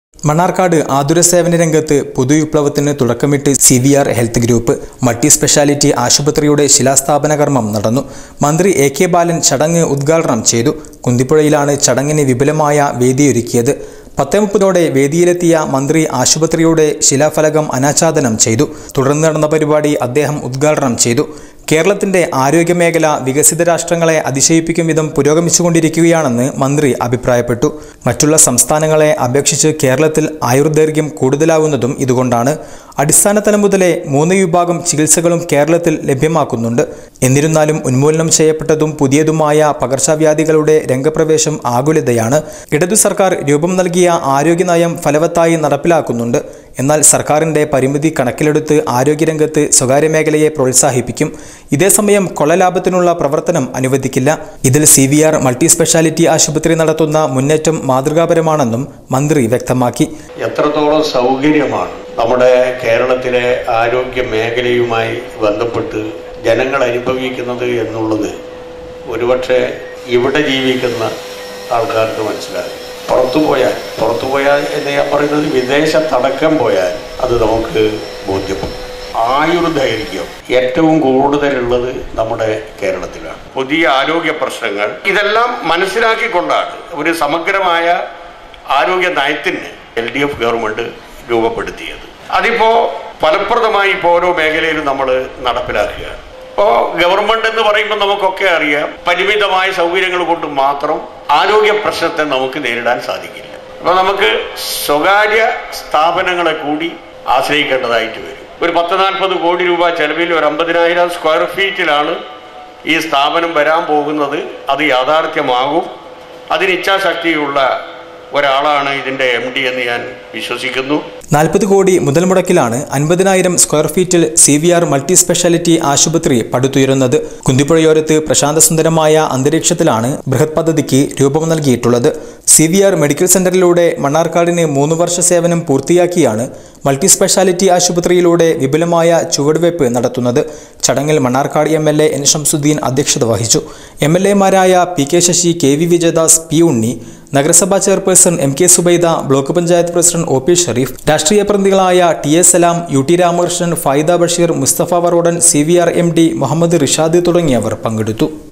മണ്ണാർക്കാട് ആതുര സേവന രംഗത്ത് പൊതുവിപ്ലവത്തിന് തുടക്കമിട്ട് CVR health group multi speciality ആശുപത്രിയുടെ ശിലാസ്ഥാപന കർമ്മം നടന്നു. മന്ത്രി AK ബാലൻ ചടങ്ങ് ഉദ്ഘാടനം ചെയ്തു. കുന്തിപ്പുഴയിലാണ് ചടങ്ങിന് വിപുലമായ വേദിയൊരുക്കിയത്. 10:30 വേദിയിലെത്തിയ മന്ത്രി ആശുപത്രിയുടെ ശിലാഫലകം അനാച്ഛാദനം ചെയ്തു. തുടർന്ന് നടന്ന പരിപാടി അദ്ദേഹം ഉദ്ഘാടനം ചെയ്തു. കേരളത്തിന്റെ ആരോഗ്യമേഖല വികസിത രാഷ്ട്രങ്ങളെ അതിശയിപ്പിക്കും വിധം പുരോഗമിച്ചുകൊണ്ടിരിക്കുകയാണെന്ന് മന്ത്രി അഭിപ്രായപ്പെട്ടു. മറ്റുള്ള സംസ്ഥാനങ്ങളെ അപേക്ഷിച്ച് കേരളത്തിൽ ആയുർദൈർഘ്യം കൂടുതലാവുന്നതും ഇതുകൊണ്ടാണ്. അടിസ്ഥാന തലം മുതലേ 3 വിഭാഗം ചികിത്സകളും കേരളത്തിൽ ലഭ്യമാക്കുന്നുണ്ട്. എന്നിരുന്നാലും ഉന്മൂലനം ചെയ്യപ്പെട്ടതും പുതിയതുമായ പകർച്ചവ്യാധികളുടെ രംഗപ്രവേശം ആകുലതയാണ്. ഇടതു സർക്കാർ രൂപം നൽകിയ ആരോഗ്യനയം ഫലവത്തായി നടപ്പിലാക്കുന്നുണ്ട്. എന്നാൽ സർക്കാരിന്റെ പരിമിതി കണക്കിലെടുത്ത് ആരോഗ്യരംഗത്ത് സ്വകാര്യ മേഖലയെ പ്രോത്സാഹിപ്പിക്കും. ഇതേസമയം കൊള്ളലാഭത്തിനുള്ള പ്രവർത്തനം അനുവദിക്കില്ല. ഇതിൽ CVR മൾട്ടി സ്പെഷ്യാലിറ്റി ആശുപത്രി നടത്തുന്ന മുന്നേറ്റം മാതൃകാപരമാണെന്നും മന്ത്രി വ്യക്തമാക്കി. എത്രത്തോളം സൗകര്യമാണ് നമ്മുടെ കേരളത്തിലെ ആരോഗ്യ മേഖലയുമായി ബന്ധപ്പെട്ട് ജനങ്ങൾ അനുഭവിക്കുന്നത് എന്നുള്ളത് ഒരുപക്ഷെ ഇവിടെ ജീവിക്കുന്ന ആൾക്കാർക്ക് മനസ്സിലാകും. പുറത്തുപോയാൽ എന്ന് ഞാൻ പറയുന്നത് വിദേശത്തടക്കം പോയാൽ അത് നമുക്ക് ബോധ്യപ്പെടും. ആയുർദൈർഘ്യം ഏറ്റവും കൂടുതലുള്ളത് നമ്മുടെ കേരളത്തിലാണ്. പുതിയ ആരോഗ്യ പ്രശ്നങ്ങൾ ഇതെല്ലാം മനസ്സിലാക്കിക്കൊണ്ടാണ് ഒരു സമഗ്രമായ ആരോഗ്യ നയത്തിന് LDF ഗവൺമെന്റ് രൂപപ്പെടുത്തിയത്. അതിപ്പോ ഫലപ്രദമായി ഇപ്പോൾ ഓരോ മേഖലയിലും നമ്മൾ നടപ്പിലാക്കുകയാണ്. ഇപ്പോൾ ഗവൺമെന്റ് എന്ന് പറയുമ്പോൾ നമുക്കൊക്കെ അറിയാം, പരിമിതമായ സൗകര്യങ്ങൾ കൊണ്ട് മാത്രം ആരോഗ്യ പ്രശ്നത്തെ നമുക്ക് നേരിടാൻ സാധിക്കില്ല. അപ്പോൾ നമുക്ക് സ്വകാര്യ സ്ഥാപനങ്ങളെ കൂടി ആശ്രയിക്കേണ്ടതായിട്ട് വരും. ഒരു 10-40 കോടി രൂപ ചെലവിൽ ഒരു 50,000 സ്ക്വയർ ഫീറ്റിലാണ് ഈ സ്ഥാപനം വരാൻ പോകുന്നത്. അത് യാഥാർത്ഥ്യമാകും. അതിന് ഇച്ഛാശക്തിയുള്ള ഒരാളാണ് ഇതിന്റെ MD എന്ന് ഞാൻ വിശ്വസിക്കുന്നു. 40 കോടി മുതൽ മുടക്കിലാണ് 50,000 സ്ക്വയർ ഫീറ്റിൽ CVR മൾട്ടി സ്പെഷ്യാലിറ്റി ആശുപത്രി പടുത്തുയരുന്നത്. കുന്തിപ്പുഴയോരത്ത് പ്രശാന്തസുന്ദരമായ അന്തരീക്ഷത്തിലാണ് ബൃഹത് പദ്ധതിക്ക് രൂപം നൽകിയിട്ടുള്ളത്. CVR മെഡിക്കൽ സെന്ററിലൂടെ മണ്ണാർക്കാടിന് 3 വർഷ സേവനം പൂർത്തിയാക്കിയാണ് മൾട്ടി സ്പെഷ്യാലിറ്റി ആശുപത്രിയിലൂടെ വിപുലമായ ചുവടുവയ്പ് നടത്തുന്നത്. ചടങ്ങിൽ മണ്ണാർക്കാട് MLA N ഷംസുദ്ദീൻ അധ്യക്ഷത വഹിച്ചു. MLA മാരായ PK Sasi, KV Vijayadas, P Unni, നഗരസഭാ chairperson MK Zubaida, block panchayat president OP Shareef, രാഷ്ട്രീയ പ്രതിനിധികളായ TA സലാം, UT Ramakrishnan, Faida Basheer, Mustafa Varodan, CVR MD Muhammad Rishad തുടങ്ങിയവർ പങ്കെടുത്തു.